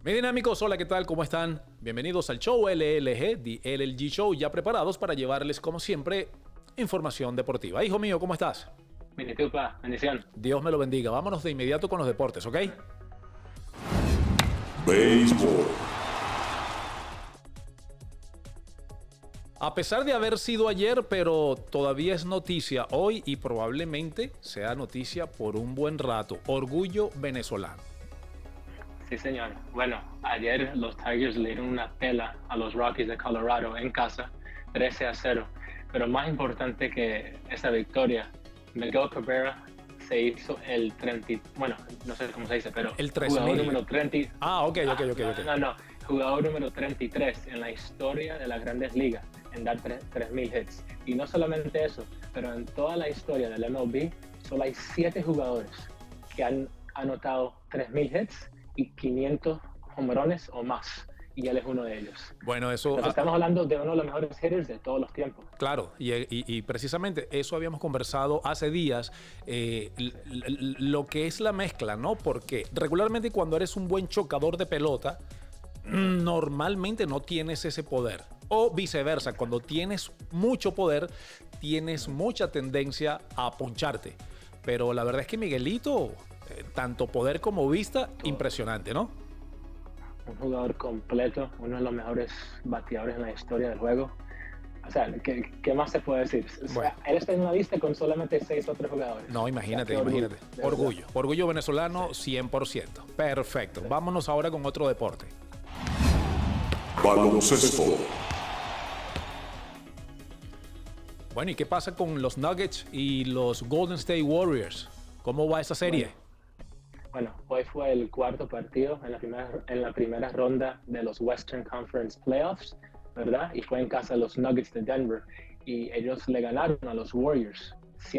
Mi dinámicos, hola, ¿qué tal? ¿Cómo están? Bienvenidos al show LLG, The LLG Show, ya preparados para llevarles, como siempre, información deportiva. Hijo mío, ¿cómo estás? Bendición. Dios me lo bendiga. Vámonos de inmediato con los deportes, ¿ok? Béisbol. A pesar de haber sido ayer, pero todavía es noticia hoy y probablemente sea noticia por un buen rato. Orgullo venezolano. Sí, señor. Bueno, ayer los Tigers le dieron una pela a los Rockies de Colorado en casa, 13-0. Pero más importante que esa victoria, Miguel Cabrera se hizo el 30, bueno, no sé cómo se dice, pero el jugador número 30. Ok. No, jugador número 33 en la historia de las Grandes Ligas en dar 3,000 hits. Y no solamente eso, pero en toda la historia del MLB solo hay 7 jugadores que han anotado 3,000 hits y 500 homerones o más. Y él es uno de ellos. Bueno, eso... Entonces, estamos hablando de uno de los mejores hitters de todos los tiempos. Claro, y precisamente eso habíamos conversado hace días, lo que es la mezcla, ¿no? Porque regularmente cuando eres un buen chocador de pelota, normalmente no tienes ese poder. O viceversa, cuando tienes mucho poder, tienes mucha tendencia a poncharte. Pero la verdad es que Miguelito, tanto poder como vista, impresionante, ¿no? Un jugador completo, uno de los mejores bateadores en la historia del juego. O sea, ¿qué más se puede decir? O sea, Bueno. él está en una lista con solamente 6 otros jugadores. No, imagínate, O sea, imagínate. Orgullo venezolano, 100%. Perfecto. Sí. Vámonos ahora con otro deporte. Baloncesto. Bueno, ¿y qué pasa con los Nuggets y los Golden State Warriors? ¿Cómo va esa serie? Bueno, hoy fue el cuarto partido en la primera ronda de los Western Conference Playoffs, ¿verdad? Y fue en casa de los Nuggets de Denver. Y ellos le ganaron a los Warriors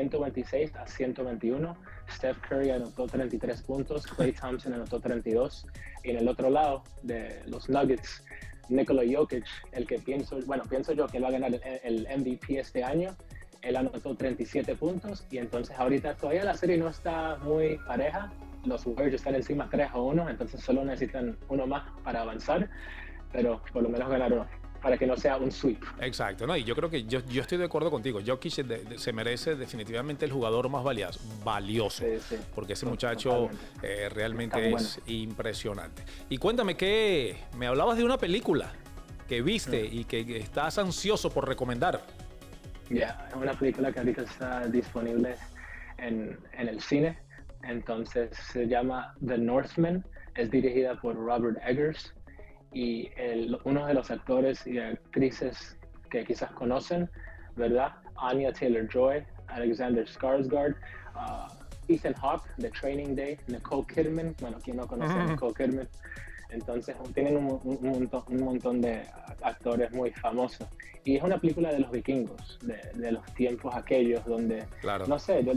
126-121. Steph Curry anotó 33 puntos, Klay Thompson anotó 32. Y en el otro lado de los Nuggets, Nikola Jokic, el que pienso yo que va a ganar el MVP este año, él anotó 37 puntos. Y entonces ahorita todavía la serie no está muy pareja. Los Warriors están encima 3-1, entonces solo necesitan uno más para avanzar, pero por lo menos ganaron para que no sea un sweep. Exacto, ¿no? Y yo creo que yo estoy de acuerdo contigo. Jokic se merece definitivamente el jugador más valioso, Sí. porque ese muchacho realmente es impresionante. Y cuéntame, que me hablabas de una película que viste y que estás ansioso por recomendar. Ya, es una película que ahorita está disponible en el cine. Entonces se llama The Northman, es dirigida por Robert Eggers y uno de los actores y actrices que quizás conocen, ¿verdad? Anya Taylor-Joy, Alexander Skarsgård, Ethan Hawke de Training Day, Nicole Kidman, bueno, ¿quién no conoce a Nicole Kidman? Entonces tienen un montón de actores muy famosos. Y es una película de los vikingos, de los tiempos aquellos donde, Claro. no sé,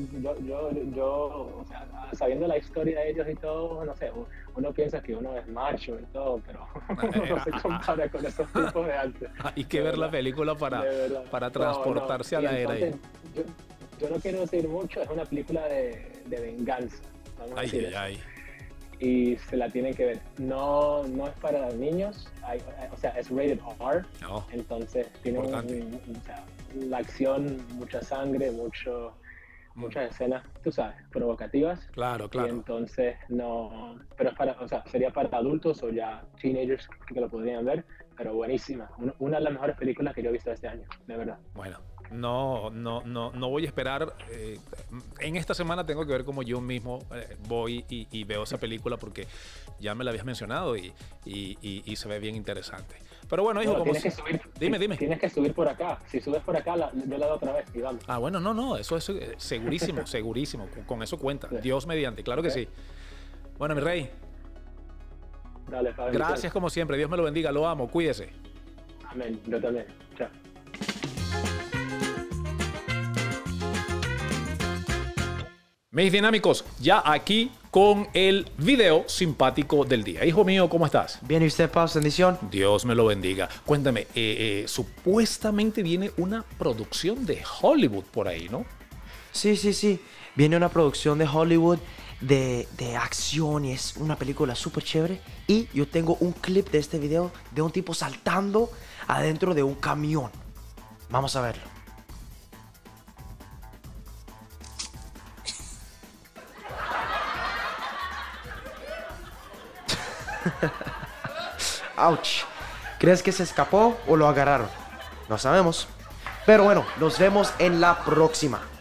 yo o sea, sabiendo la historia de ellos y todo, no sé, uno piensa que uno es macho y todo, pero no se compara con esos tipos de antes. Hay que ver la película para transportarse a la era ahí. Yo no quiero decir mucho, es una película de venganza. Vamos a decir eso. Y se la tienen que ver. No es para niños, o sea, es rated R, No. Entonces tiene o sea, la acción, mucha sangre, muchas escenas, tú sabes, provocativas. Claro. Y entonces no, pero es o sea, sería para adultos o ya teenagers que lo podrían ver, pero buenísima. Una de las mejores películas que yo he visto este año, de verdad. Bueno, no voy a esperar. En esta semana tengo que ver cómo yo mismo voy y veo esa película, porque ya me la habías mencionado y se ve bien interesante. Pero bueno, hijo, como que subir, dime. Tienes que subir por acá. Si subes por acá, yo la doy otra vez y vamos. Ah, bueno, no, eso es segurísimo, segurísimo. Con eso cuenta. Sí. Dios mediante, claro que sí. Bueno, mi rey. Dale, Fabi. Gracias como siempre. Dios me lo bendiga. Lo amo. Cuídese. Amén. Yo también. Chao. Mis dinámicos, ya aquí con el video simpático del día. Hijo mío, ¿cómo estás? Bien, ¿y usted, Paz? Bendición. Dios me lo bendiga. Cuéntame, supuestamente viene una producción de Hollywood por ahí, ¿no? Sí. Viene una producción de Hollywood de acción y es una película súper chévere. Y yo tengo un clip de este video de un tipo saltando adentro de un camión. Vamos a verlo. Ouch. ¿Crees que se escapó o lo agarraron? No sabemos. Pero bueno, nos vemos en la próxima.